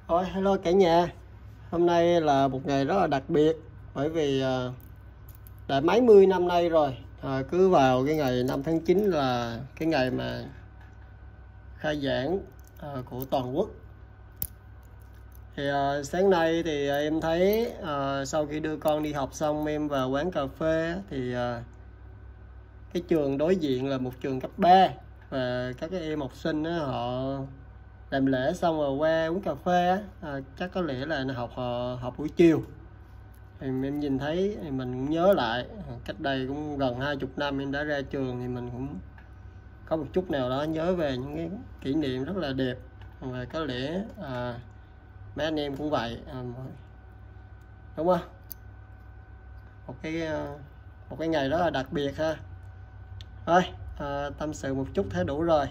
Thôi, hello cả nhà. Hôm nay là một ngày rất là đặc biệt bởi vì đã mấy mươi năm nay rồi. Cứ vào cái ngày 5 tháng 9 là cái ngày mà khai giảng của toàn quốc. Thì sáng nay thì em thấy sau khi đưa con đi học xong em vào quán cà phê thì cái trường đối diện là một trường cấp 3 và các cái em học sinh đó, họ làm lễ xong rồi qua uống cà phê chắc có lẽ là học buổi chiều. Thì em nhìn thấy thì mình cũng nhớ lại cách đây cũng gần 20 năm em đã ra trường, thì mình cũng có một chút nào đó nhớ về những cái kỷ niệm rất là đẹp. Và có lẽ mấy anh em cũng vậy, đúng không? Một cái ngày rất là đặc biệt ha. Thôi tâm sự một chút thế đủ rồi.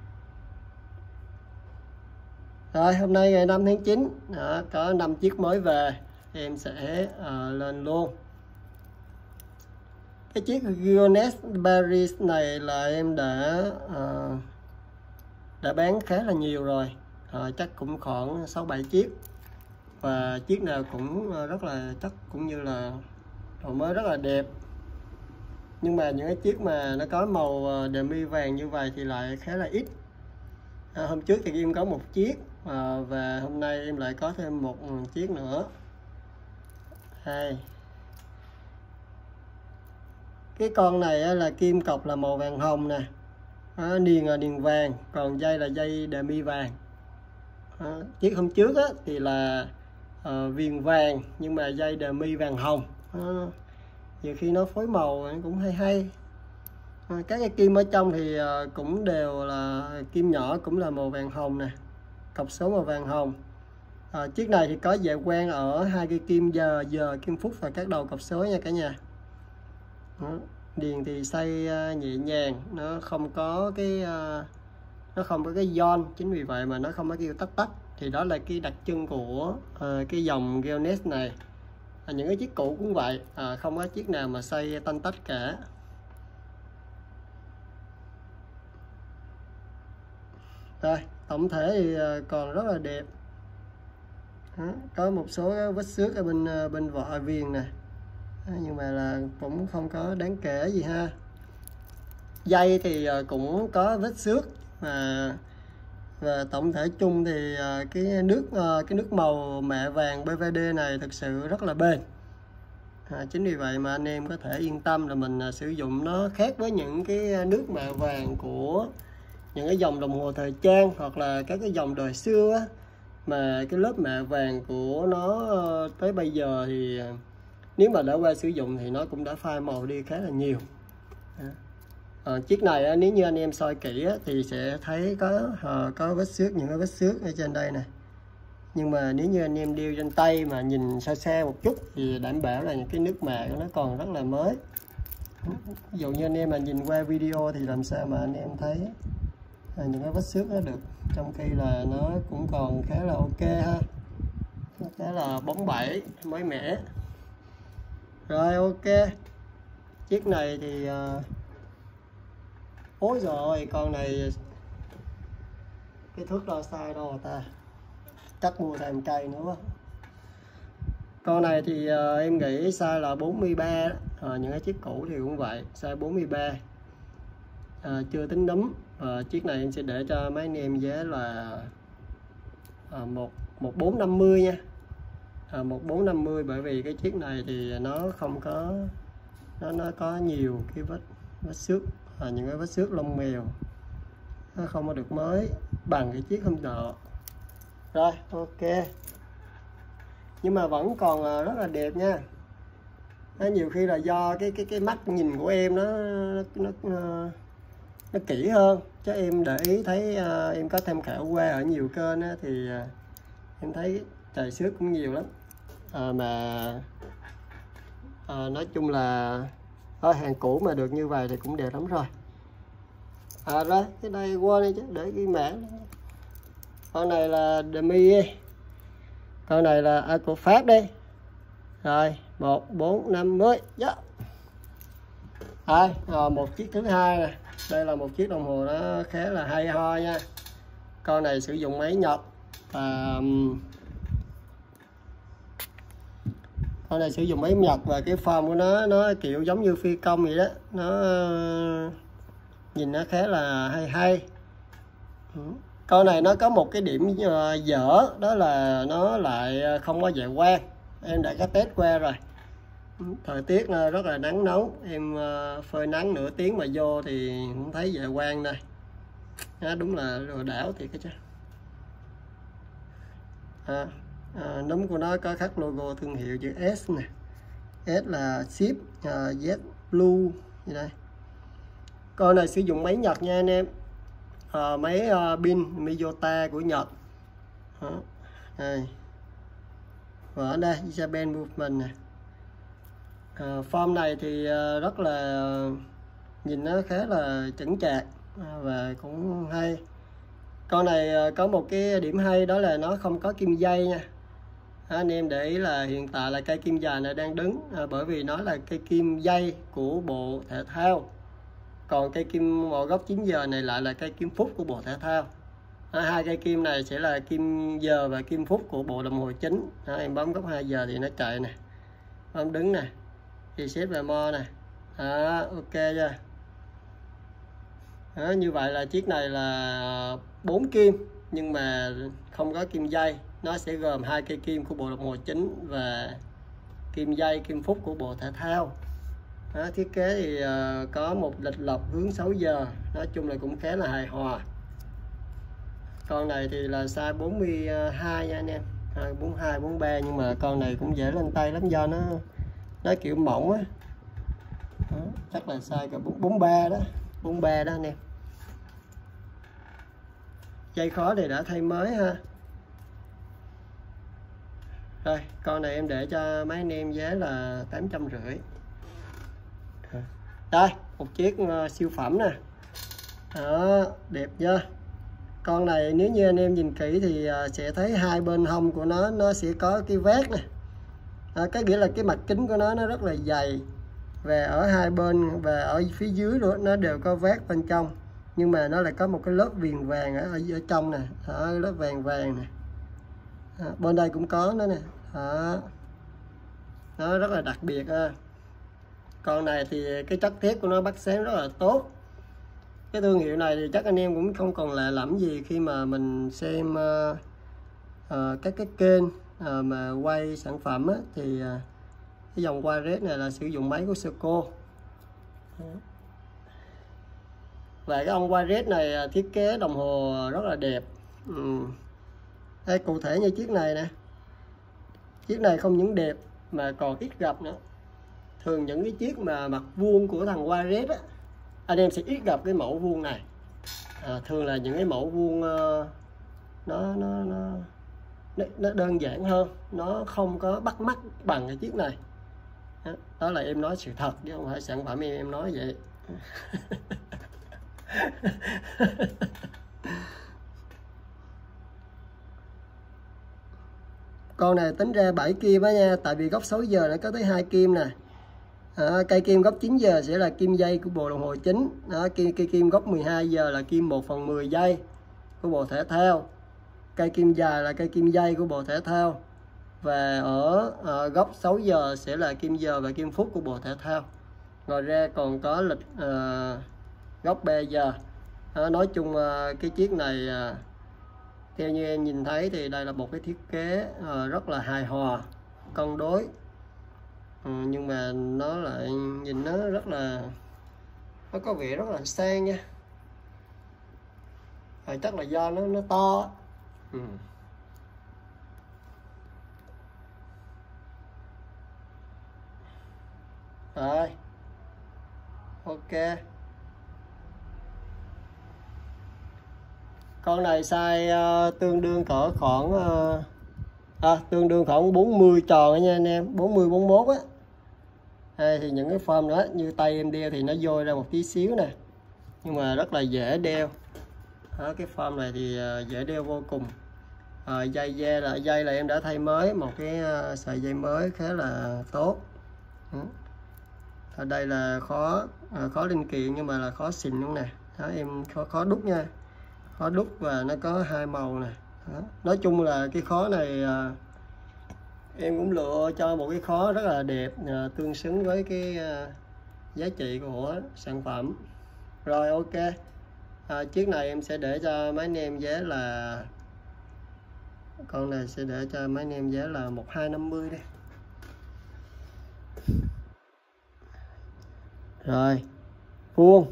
Rồi hôm nay ngày 5 tháng 9 có 5 chiếc mới về, em sẽ lên luôn. Cái chiếc Gioness Paris này là em đã bán khá là nhiều rồi, chắc cũng khoảng 6-7 chiếc, và chiếc nào cũng rất là chắc, cũng như là màu mới rất là đẹp. Nhưng mà những cái chiếc mà nó có màu demi vàng như vậy thì lại khá là ít. Hôm trước thì em có một chiếc và hôm nay em lại có thêm một chiếc nữa. Cái con này là kim cọc là màu vàng hồng nè, niền là niền vàng, còn dây là dây demi vàng. Chiếc hôm trước thì là viền vàng nhưng mà dây demi vàng hồng. Nhiều khi nó phối màu cũng hay. Các cái kim ở trong thì cũng đều là kim nhỏ, cũng là màu vàng hồng nè, cọc số màu vàng hồng. Chiếc này thì có dạ quang ở hai cây kim giờ, kim phút và các đầu cọc số nha cả nhà. Điền thì xoay nhẹ nhàng, nó không có cái giòn, chính vì vậy mà nó không có kêu tách. Thì đó là cái đặc trưng của cái dòng Gioness này. Những cái chiếc cũ cũng vậy, không có chiếc nào mà xoay tanh tách cả. Rồi tổng thể thì còn rất là đẹp. Có một số vết xước ở bên vỏ viền nè, nhưng mà là cũng không có đáng kể gì ha. Dây thì cũng có vết xước và tổng thể chung thì cái nước màu mạ vàng BVD này thực sự rất là bền. Chính vì vậy mà anh em có thể yên tâm là mình sử dụng nó khác với những cái nước mạ vàng của những cái dòng đồng hồ thời trang hoặc là các cái dòng đời xưa mà cái lớp mạ vàng của nó tới bây giờ thì nếu mà đã qua sử dụng thì nó cũng đã phai màu đi khá là nhiều. Chiếc này nếu như anh em soi kỹ thì sẽ thấy có vết xước, những cái vết xước ở trên đây nè. Nhưng mà nếu như anh em đeo trên tay mà nhìn xa một chút thì đảm bảo là những cái nước mạ của nó còn rất là mới. Ví dụ như anh em mà nhìn qua video thì làm sao mà anh em thấy những cái vết xước đó được, trong khi là nó cũng còn khá là ok ha, khá là bóng bẩy mới mẻ. Rồi ok, chiếc này thì ối rồi, con này cái thước đo sai đâu rồi ta, chắc mua thêm cây nữa quá. Con này thì em nghĩ size là 43 đó. Những cái chiếc cũ thì cũng vậy, size 43, chưa tính núm. Chiếc này em sẽ để cho mấy anh em giá là 1450 nha, 1450, bởi vì cái chiếc này thì nó không có, nó có nhiều cái vết xước, những cái vết xước lông mèo, nó không có được mới bằng cái chiếc hôm nọ. Rồi ok, nhưng mà vẫn còn rất là đẹp nha. Nhiều khi là do cái mắt nhìn của em nó kỹ hơn, chứ em để ý thấy em có tham khảo qua ở nhiều kênh thì em thấy trời xước cũng nhiều lắm. Nói chung là hàng cũ mà được như vậy thì cũng đẹp lắm rồi. Rồi cái đây quên đi chứ, để ghi mã. Con này là demi, con này là của Pháp đi. Rồi 1450 một chiếc thứ hai nè. Đây là một chiếc đồng hồ nó khá là hay ho nha. Con này sử dụng máy Nhật và Con này sử dụng máy Nhật và cái form của nó kiểu giống như phi công vậy đó, nó nhìn nó khá là hay. Con này nó có một cái điểm dở, đó là nó lại không có dạ quang. Em đã có test qua rồi. Thời tiết rất là nắng nóng, em phơi nắng nửa tiếng mà vô thì không thấy dạ quang đây. Đúng là lừa đảo thiệt cái chứ. Núm của nó có khắc logo thương hiệu chữ S nè. S là ship, Z blue như đây. Con này sử dụng máy Nhật nha anh em. Máy pin Miyota của Nhật. Đây. Và ở đây Japan Movement nè. Form này thì rất là nhìn nó khá là chững chạc và cũng hay. Con này có một cái điểm hay, đó là nó không có kim dây nha. Anh em để ý là hiện tại là cây kim dài này đang đứng, bởi vì nó là cây kim dây của bộ thể thao. Còn cây kim màu gốc 9 giờ này lại là cây kim phút của bộ thể thao. Hai cây kim này sẽ là kim giờ và kim phút của bộ đồng hồ chính. Em bấm góc 2 giờ thì nó chạy nè, bấm đứng nè, reset và mo nè. Ok chưa? Như vậy là chiếc này là 4 kim nhưng mà không có kim dây. Nó sẽ gồm 2 cây kim của bộ đồng hồ chính và kim dây, kim phút của bộ thể thao. Thiết kế thì có một lịch lọc hướng 6 giờ. Nói chung là cũng khá là hài hòa. Con này thì là size 42 nha anh em, 42, 43, nhưng mà con này cũng dễ lên tay lắm do nó kiểu mỏng á. Chắc là size cả 43 đó, 43 đó anh em. Dây khó thì đã thay mới ha. Rồi, con này em để cho mấy anh em giá là 850. Đây, một chiếc siêu phẩm nè. Đẹp chưa? Con này nếu như anh em nhìn kỹ thì sẽ thấy hai bên hông của nó sẽ có cái vát nè. Cái nghĩa là cái mặt kính của nó rất là dày. Và ở hai bên và ở phía dưới đó, nó đều có vát bên trong. Nhưng mà nó lại có một cái lớp viền vàng ở trong nè. Lớp vàng vàng nè. Bên đây cũng có nữa nè. Nó rất là đặc biệt. Con này thì cái chất thép của nó bắt sáng rất là tốt. Cái thương hiệu này thì chắc anh em cũng không còn lạ lẫm gì khi mà mình xem các cái kênh mà quay sản phẩm á, thì cái dòng Wired này là sử dụng máy của Seiko. Và cái ông Wired này thiết kế đồng hồ rất là đẹp. Đây, cụ thể như chiếc này nè. Chiếc này không những đẹp mà còn ít gặp nữa. Thường những cái chiếc mà mặt vuông của thằng Wired á, anh em sẽ ít gặp cái mẫu vuông này. Thường là những cái mẫu vuông nó đơn giản hơn, nó không có bắt mắt bằng cái chiếc này. Đó là em nói sự thật chứ không phải sản phẩm em nói vậy. Con này tính ra 7 kim á nha, tại vì góc 6 giờ nó có tới 2 kim nè. Cây kim góc 9 giờ sẽ là kim dây của bộ đồng hồ chính. Cây kim góc 12 giờ là kim 1/10 dây của bộ thể thao. Cây kim dài là cây kim dây của bộ thể thao. Và ở góc 6 giờ sẽ là kim giờ và kim phút của bộ thể thao. Ngoài ra còn có lịch góc 3 giờ. Nói chung cái chiếc này theo như em nhìn thấy thì đây là một cái thiết kế rất là hài hòa, cân đối. Nhưng mà nó lại nhìn nó rất là, nó có vẻ rất là sang nha. Chắc là do nó to. Rồi, ok. Con này size tương đương cỡ khoảng tương đương khoảng 40 tròn nha anh em, 40 41 á. Đây thì những cái form đó như tay em đeo thì nó dôi ra một tí xíu nè, nhưng mà rất là dễ đeo. Cái form này thì dễ đeo vô cùng. Dây là em đã thay mới một cái sợi dây mới khá là tốt. Ở đây là khó linh kiện nhưng mà là khó xịn luôn nè. Em khó đúc nha, khó đúc và nó có hai màu nè. Nói chung là cái khó này em cũng lựa cho một cái khóa rất là đẹp, tương xứng với cái giá trị của sản phẩm. Rồi ok, chiếc này em sẽ để cho máy anh em giá là, con này sẽ để cho máy anh em giá là 1250 đi. Rồi vuông,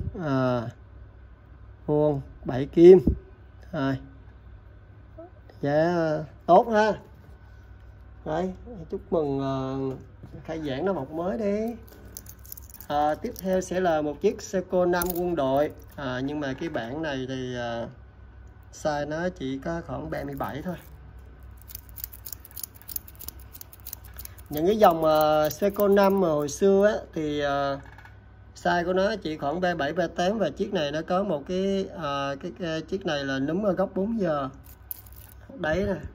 vuông 7 kim. Rồi giá tốt ha. Đấy, chúc mừng khai giảng năm học mới đi. Tiếp theo sẽ là một chiếc Seiko 5 quân đội, nhưng mà cái bản này thì size nó chỉ có khoảng 37 thôi. Những cái dòng Seiko 5 mà hồi xưa á, thì size của nó chỉ khoảng 37 38, và chiếc này nó có một cái chiếc này là núm ở góc 4 giờ đấy nè.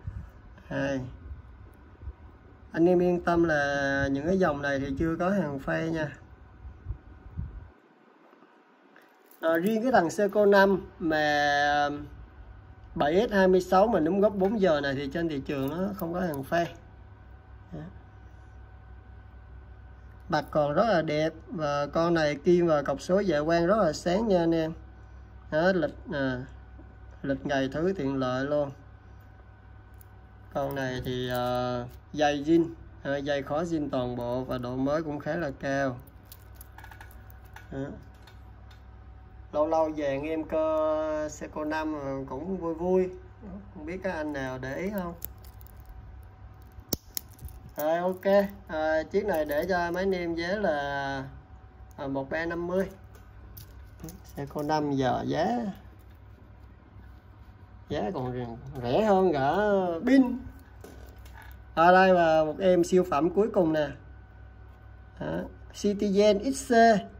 Anh em yên tâm là những cái dòng này thì chưa có hàng phay nha. Riêng cái thằng Seiko 5 mà 7S26 mà núm góc 4 giờ này thì trên thị trường nó không có hàng phay. Mặt còn rất là đẹp, và con này kim và cọc số dạ quang rất là sáng nha anh em. Lịch ngày thứ tiện lợi luôn. Con này thì dây zin, dây khó zin toàn bộ, và độ mới cũng khá là cao. Lâu lâu về em cơ Seiko 5 cũng vui vui, không biết các anh nào để ý không. Rồi ok, chiếc này để cho mấy anh em giá là 1350. Seiko 5 giờ giá còn rẻ hơn cả pin. Đây là một em siêu phẩm cuối cùng nè, Citizen XC.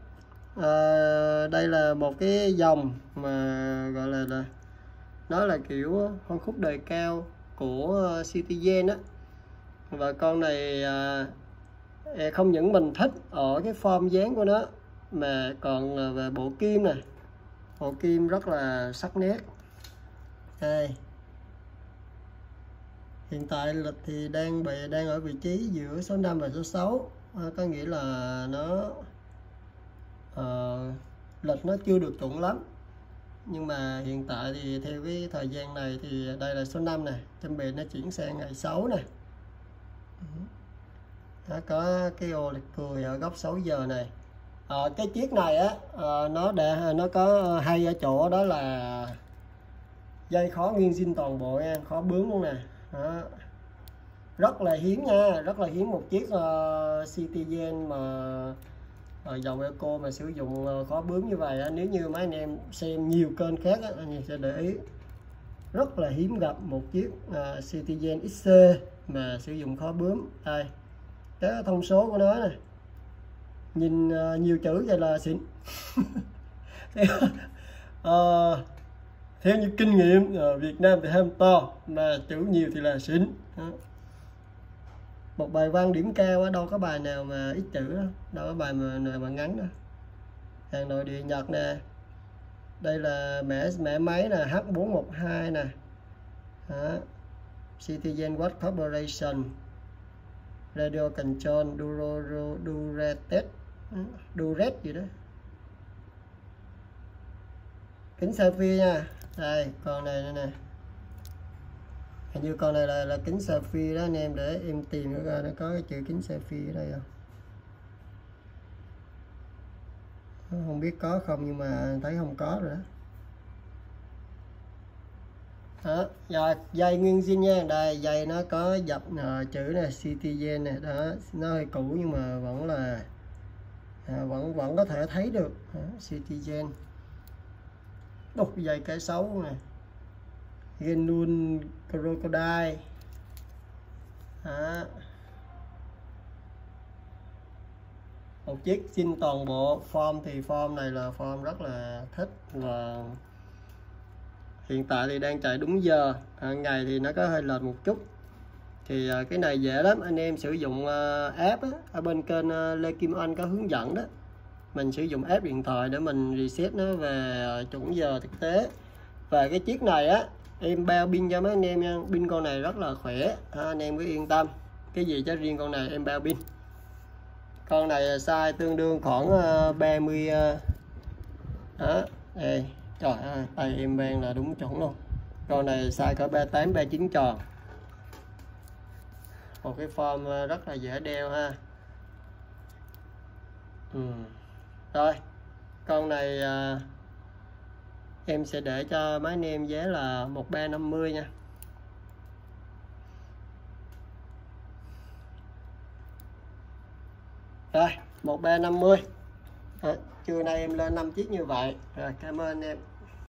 Đây là một cái dòng mà gọi là nó là kiểu phân khúc đời cao của Citizen á. Và con này không những mình thích ở cái form dáng của nó, mà còn về bộ kim này, bộ kim rất là sắc nét. Đây, hiện tại lịch thì đang ở vị trí giữa số 5 và số 6, có nghĩa là nó lịch nó chưa được chuẩn lắm, nhưng mà hiện tại thì theo cái thời gian này thì đây là số 5 này, chuẩn bị nó chuyển sang ngày 6 này. Nó có cái ô liệt cười ở góc 6 giờ này. Cái chiếc này á, nó có hay ở chỗ đó là dây khó nghiêng zin toàn bộ nha, khó bướm luôn nè. Rất là hiếm nha, rất là hiếm một chiếc Citizen mà dòng Eco mà sử dụng khó bướm như vậy á. Nếu như mấy anh em xem nhiều kênh khác á, anh em sẽ để ý rất là hiếm gặp một chiếc Citizen XC mà sử dụng khó bướm. Đây, cái thông số của nó này, nhìn nhiều chữ vậy là xịn. Theo như kinh nghiệm Việt Nam thì ham to, mà chữ nhiều thì là xịn. Một bài văn điểm cao á, đâu có bài nào mà ít chữ đó, đâu có bài nào mà ngắn đó. Hàng nội địa Nhật nè, đây là mã máy là H412 nè. Citizen Watch Corporation, Radio Control, Duret gì đó, kính selfie nha. Đây, con này nè, hình như con này là kính selfie đó anh em, để em tìm nó ra, nó có cái chữ kính selfie ở đây không? Không biết có không, nhưng mà thấy không có rồi đó. Rồi, dây nguyên zin nha. Đây, dây nó có dập chữ này Citizen này đó, nó hơi cũ nhưng mà vẫn là vẫn có thể thấy được Citizen. Đục dây cái xấu này, Genuine Crocodile. Một chiếc zin toàn bộ. Form thì form này là form rất là thích, và hiện tại thì đang chạy đúng giờ. Ngày thì nó có hơi lệch một chút, thì cái này dễ lắm. Anh em sử dụng app á, ở bên kênh Lê Kim Anh có hướng dẫn đó. Mình sử dụng app điện thoại để mình reset nó về chuẩn giờ thực tế. Và cái chiếc này á, em bao pin cho mấy anh em nha. Pin con này rất là khỏe, anh em cứ yên tâm. cái gì cho riêng con này em bao pin. Con này size tương đương khoảng 30 đó. Đây, trời ơi, tay em mang là đúng chuẩn luôn. Con này size cỡ 38 39 tròn. Một cái form rất là dễ đeo ha. Rồi con này em sẽ để cho máy nem giá là 1350 nha. Rồi 1350. Trưa nay em lên 5 chiếc như vậy. Rồi cảm ơn em.